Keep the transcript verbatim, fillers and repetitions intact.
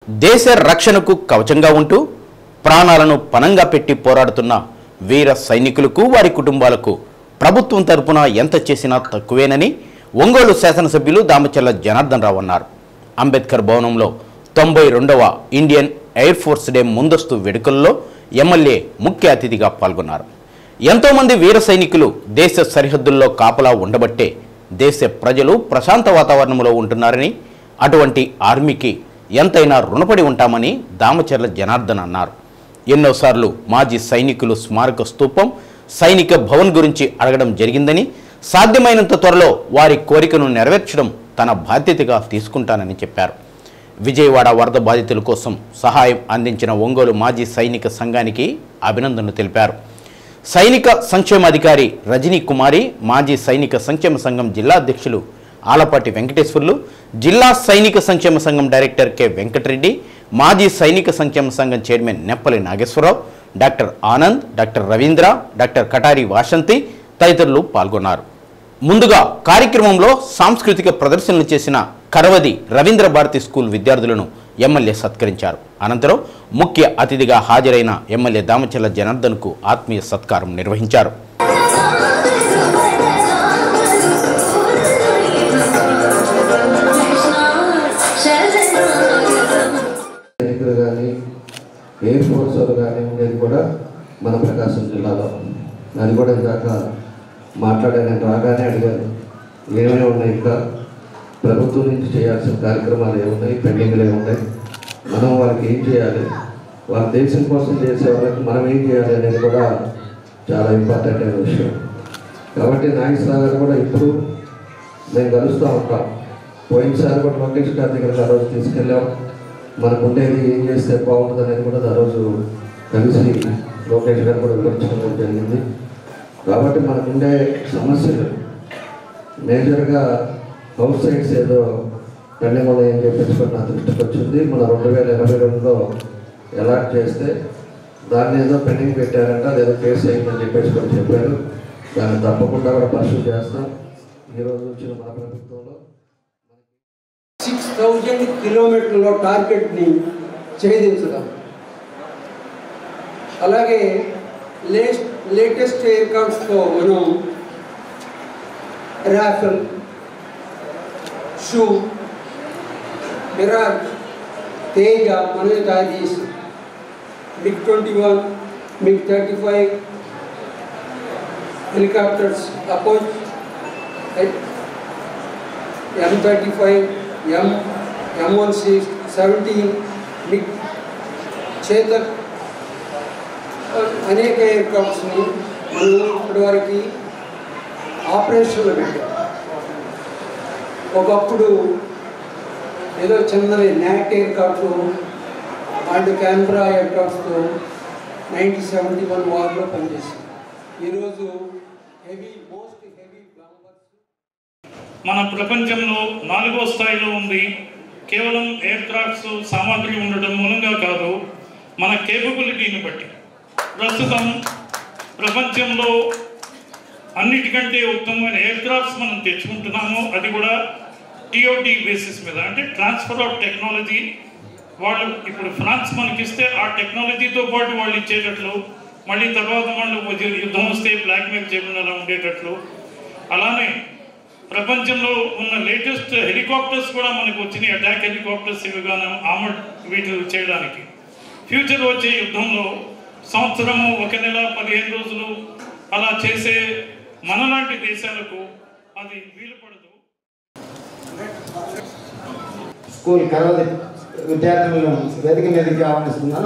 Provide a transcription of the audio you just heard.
దేశ రక్షణకు కవచంగా ఉంటూ ప్రాణాలను పణంగా పెట్టి పోరాడుతున్న వీర సైనికులకు వారి కుటుంబాలకు ప్రభుత్వం తరపున ఎంత చేసినా తక్కువేనని ఒంగోలు శాసనసభ్యులు దామచర్ల జనార్దన్ రావు అన్నారు. అంబేద్కర్ భవనంలో తొంభై రెండవ ఇండియన్ ఎయిర్ ఫోర్స్ డే ముందస్తు వేడుకల్లో ఎమ్మెల్యే ముఖ్య అతిథిగా పాల్గొన్నారు. ఎంతోమంది వీర సైనికులు దేశ సరిహద్దుల్లో కాపలా ఉండబట్టే దేశ ప్రజలు ప్రశాంత వాతావరణంలో ఉంటున్నారని, అటువంటి ఆర్మీకి ఎంతైనా రుణపడి ఉంటామని దామచర్ల జనార్దన్ అన్నారు. ఎన్నోసార్లు మాజీ సైనికులు స్మారక స్తూపం, సైనిక భవన్ గురించి అడగడం జరిగిందని, సాధ్యమైనంత త్వరలో వారి కోరికను నెరవేర్చడం తన బాధ్యతగా తీసుకుంటానని చెప్పారు. విజయవాడ వరద బాధితుల కోసం సహాయం అందించిన ఒంగోలు మాజీ సైనిక సంఘానికి అభినందనలు తెలిపారు. సైనిక సంక్షేమాధికారి రజనీ కుమారి, మాజీ సైనిక సంక్షేమ సంఘం జిల్లా అధ్యక్షులు ఆలపాటి వెంకటేశ్వర్లు, జిల్లా సైనిక సంక్షేమ సంఘం డైరెక్టర్ కె వెంకటరెడ్డి, మాజీ సైనిక సంక్షేమ సంఘం chairman నెప్పలి Nageswararao, doctor Anand, doctor Ravindra, doctor Katari Vasanthi తదితరులు పాల్గొన్నారు. ముందుగా కార్యక్రమంలో సాంస్కృతిక ప్రదర్శనలు చేసిన కరవది రవీంద్ర భారతి స్కూల్ విద్యార్థులను ఎమ్మెల్యే సత్కరించారు. అనంతరం ముఖ్య అతిథిగా హాజరైన ఎమ్మెల్యే దామచర్ల జనార్దన్కు ఆత్మీయ సత్కారం నిర్వహించారు. ఎయిర్ ఫోర్స్ కానీ ఉండేది కూడా మన ప్రకాశం జిల్లాలో. అది కూడా ఇందాక మాట్లాడాను, రాగానే అడిగాను ఏమేమి ఉన్నాయి, ఇంకా ప్రభుత్వం నుంచి చేయాల్సిన కార్యక్రమాలు ఏమున్నాయి, పెండింగ్లు ఏమున్నాయి, మనం వాళ్ళకి ఏం చేయాలి, వాళ్ళ దేశం కోసం చేసే వాళ్ళకి మనం ఏం చేయాలి అనేది కూడా చాలా ఇంపార్టెంట్ అయిన విషయం. కాబట్టి నాగేశ్వరరావు గారు కూడా ఇప్పుడు మేము కలుస్తూ ఉంటాం. పోయినసారి కూడా లోకేష్ గారి దగ్గరికి ఆ రోజు తీసుకెళ్ళాం. మనకు ఉండేది ఏం చేస్తే బాగుంటుంది అనేది కూడా ఆ రోజు కలిసి లోకేష్ గారు కూడా వివరించడం జరిగింది. కాబట్టి మనకుండే సమస్యలు మేజర్గా హౌస్ సైట్స్ ఏదో పెండింగ్ ఉన్నాయని చెప్పేసి కూడా నా దృష్టికి వచ్చింది. మన రెండు వేల ఇరవై రెండులో అలాట్ చేస్తే దాన్ని ఏదో పెండింగ్ పెట్టారంట, లేదా కేసు అయిందని చెప్పేసి కూడా చెప్పారు. దాన్ని తప్పకుండా కూడా పరిశీలన చేస్తాం. ఈరోజు వచ్చిన మన ప్రభుత్వంలో సిక్స్ థౌజండ్ కిలోమీటర్ల టార్గెట్ని ఛేదించడం, అలాగే లేటెస్ట్ లేటెస్ట్ ఎయిర్ క్రాఫ్ట్స్తో మనం రాఫెల్, షూ, మిరాజ్, తేజ మనమే తయారు చేసి MiG twenty one, MiG thirty five helicopters, అపోజ్, M thirty five, M M one six seventeen, MiG, Chetak, అనేక ఎయిర్ క్రాఫ్ట్స్ని మనం ఇప్పటి వరకు ఆపరేషన్లో పెట్టాం. ఒకప్పుడు ఏదో చిన్నవి Gnat aircraft and camera ఎయిర్ క్రాఫ్ట్స్తో నైన్టీన్ సెవెంటీ వన్ వార్లో పనిచేసింది. ఈరోజు హెవీ మోస్ట్ హెవీ బాంబర్స్ మన ప్రపంచంలో నాలుగో స్థాయిలో ఉంది. కేవలం ఎయిర్ క్రాఫ్ట్స్ సామాగ్రి ఉండడం మూలంగా కాదు, మన కేపబిలిటీని బట్టి. ప్రస్తుతం ప్రపంచంలో అన్నిటికంటే ఉత్తమమైన ఎయిర్ క్రాఫ్ట్స్ మనం తెచ్చుకుంటున్నాము. అది కూడా టీఓటీ బేసిస్ మీద, అంటే ట్రాన్స్ఫర్ ఆఫ్ టెక్నాలజీ. వాళ్ళు ఇప్పుడు ఫ్రాన్స్ మనకిస్తే ఆ టెక్నాలజీతో పాటు వాళ్ళు ఇచ్చేటట్లు, మళ్ళీ తర్వాత వాళ్ళు యుద్ధం వస్తే బ్లాక్మెయిల్ చేయకుండా ఉండేటట్లు. అలానే ప్రపంచంలో ఉన్న లేటెస్ట్ హెలికాప్టర్స్ కూడా మనకు వచ్చినాయి, అటాక్ హెలికాప్టర్స్, ఇవిగానం ఆమడ్ వీటి చేయడానికి. ఫ్యూచర్ వచ్చే యుద్ధంలో సంవత్సరము, ఒక నెల, పదిహేను రోజులు అలా చేసే మనలాంటి దేశాలకు అది వీలు పడదు. స్కూల్ కరవది విద్యార్థులను వేదిక మీదకి ఆహ్వానిస్తున్నాను.